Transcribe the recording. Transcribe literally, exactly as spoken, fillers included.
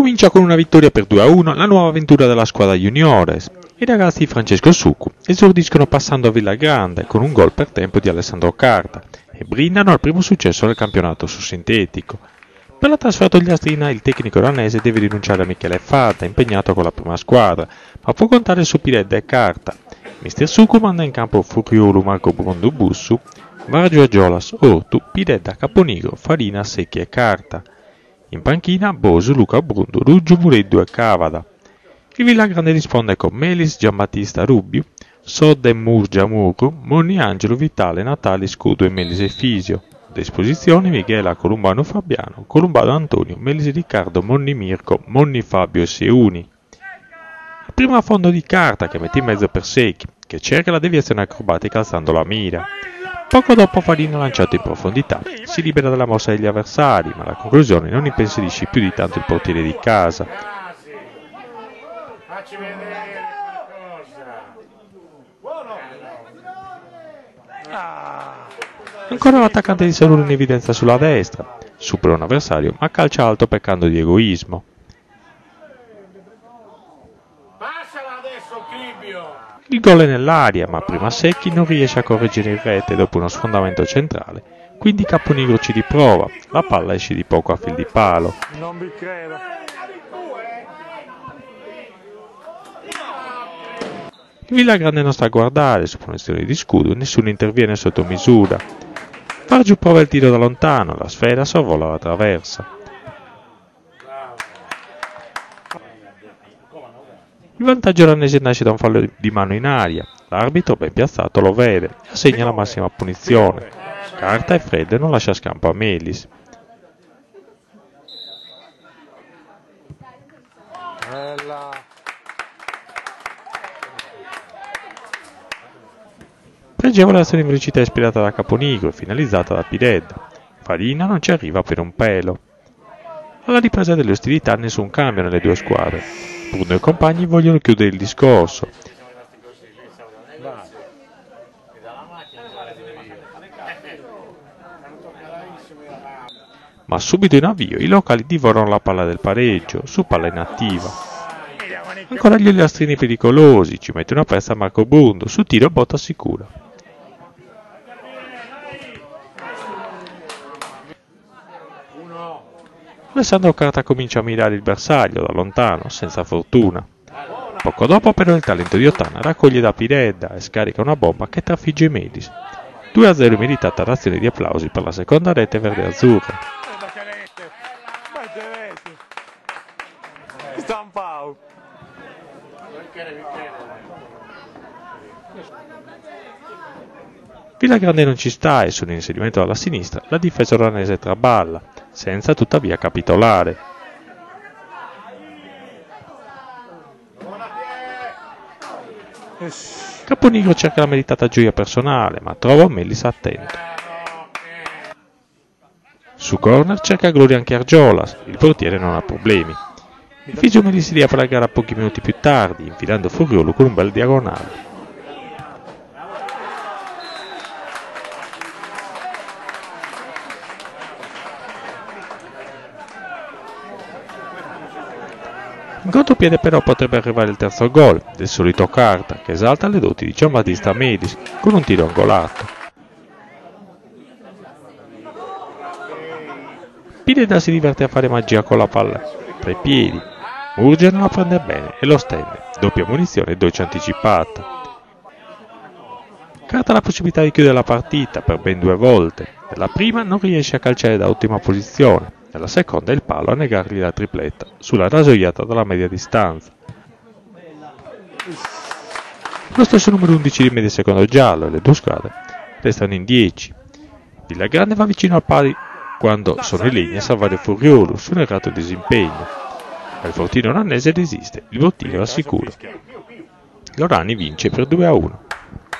Comincia con una vittoria per due a uno la nuova avventura della squadra juniores. I ragazzi di Francesco Succu esordiscono passando a Villagrande con un gol per tempo di Alessandro Carta e brindano al primo successo del campionato su sintetico. Per la trasferta agli Astrina il tecnico ranese deve rinunciare a Michele Fadda, impegnato con la prima squadra, ma può contare su Piredda e Carta. Mister Succu manda in campo Furiolo, Marco Brondo Bussu, Vargio Agiolas, Ortu, Piredda, Caponigro, Farina, Secchi e Carta. In panchina Bosu, Luca Brundo, Ruggio Mureddu e Cavada. Il Villagrande risponde con Melis, Giambattista Rubbio, Sodda e Murgia Murru, Monni Angelo, Vitale, Natali, Scudo e Melis e Fisio. A disposizione Michela, Columbano Fabiano, Columbano Antonio, Melis Riccardo, Monni Mirko, Monni Fabio e Seuni. Il primo affondo di Carta che mette in mezzo per Secchi, che cerca la deviazione acrobatica alzando la mira. Poco dopo Farina lanciato in profondità, si libera dalla mossa degli avversari, ma la conclusione non impensierisce più di tanto il portiere di casa. Ancora l'attaccante di Saluro in evidenza sulla destra, supera un avversario ma calcia alto peccando di egoismo. Il gol è nell'aria, ma prima Secchi non riesce a correggere in rete dopo uno sfondamento centrale, quindi Caponigro ci riprova, la palla esce di poco a fil di palo. Non vi credo. Il Villagrande non sta a guardare, su punizione di Scudo nessuno interviene sotto misura. Vargio prova il tiro da lontano, la sfera sorvola la traversa. Il vantaggio ranese nasce da un fallo di mano in aria, l'arbitro ben piazzato lo vede e assegna la massima punizione. Carta è freddo e non lascia scampo a Melis. Pregevole azione di velocità ispirata da Caponigro e finalizzata da Piredda. Farina non ci arriva per un pelo. Alla ripresa delle ostilità nessun cambio nelle due squadre. Bruno e compagni vogliono chiudere il discorso. Ma subito in avvio i locali divorano la palla del pareggio, su palla inattiva. Ancora gli oliastrini pericolosi, ci mette una pezza Marco Brundo, su tiro botta sicura. Alessandro Carta comincia a mirare il bersaglio da lontano, senza fortuna. Poco dopo però il talento di Ottana raccoglie da Piredda e scarica una bomba che trafigge Melis. due a zero meritata l'azione di applausi per la seconda rete verde-azzurra. Villagrande non ci sta e sull'inserimento dalla sinistra la difesa ranese traballa, senza tuttavia capitolare. Caponigro cerca la meritata gioia personale, ma trova Melis attento. Su corner cerca gloria anche Argiolas, il portiere non ha problemi. Il Fisio Melis si riapre la gara pochi minuti più tardi, infilando Furiolo con un bel diagonale. In contropiede però potrebbe arrivare il terzo gol, del solito Carta, che esalta le doti di Giambattista Melis con un tiro angolato. Piredda si diverte a fare magia con la palla tra i piedi, Murgia non la prende bene e lo stende, doppia munizione e dolce anticipata. Carta ha la possibilità di chiudere la partita per ben due volte, nella prima non riesce a calciare da ottima posizione. Nella seconda è il palo a negargli la tripletta, sulla rasoiata dalla media distanza. Lo stesso numero undici di media secondo giallo e le due squadre restano in dieci. Villagrande va vicino al pari quando sono in linea a salvare Furiolo su un errato disimpegno. Ma il fortino ranese resiste, il bottino è al sicuro. Lorani vince per due a uno.